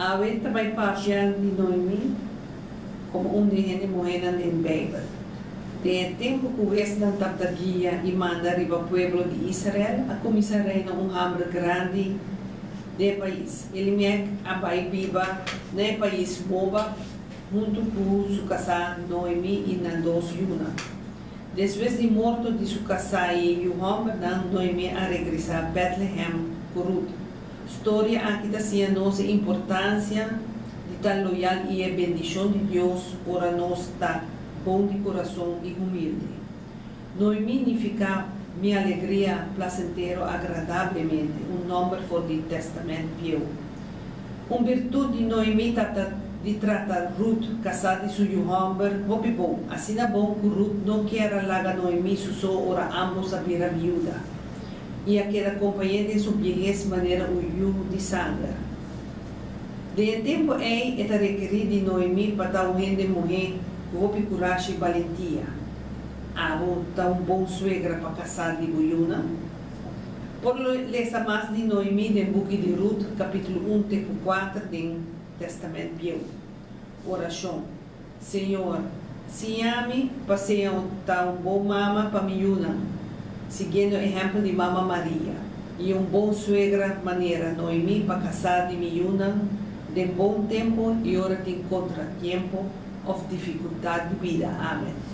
Awe também parcial de Noemi, como um de gente morrendo em Bíblia. De tempo que o Estado tanta guia e manda riba o povo de Israel, a começar a um hambre grande do país. Ele me abai biba no país Moba, junto com sua casa Noemi e Nandos Yuna. Depois de morto de sua casa e Yuhom, Noemi a regressar a Bethlehem, Ruth. História aqui da sua nossa importância de tal loyal e a bendição de Deus ora nós está bom de coração e humilde. Noemi significa minha alegria placenteiro agradavelmente, um nome for do Testamento Pieu. Uma virtude de Noemi de tratar Ruth casada de seu homem, hobby bom. Assim é bom que Ruth não quer largar Noemi só ora ambos a vira viúva. E a queda companheira de sua beleza maneira o yugo de sangue. De tempo é requerido de Noemi para dar um rende morrer, hobby coragem e valentia. Dá um bom suegra para casar de Buyuna. Por lesa mais de Noemi no book de Ruth, capítulo 1, texto 4 do Testamento Pieu. Oração. Senhor, se ame, passeia um bom mama para Buyuna, seguindo o exemplo de Mama Maria. E um bom suegra maneira Noemi para casar de Buyuna, de bom tempo e hora de contratempo ou dificuldade de vida. Amém.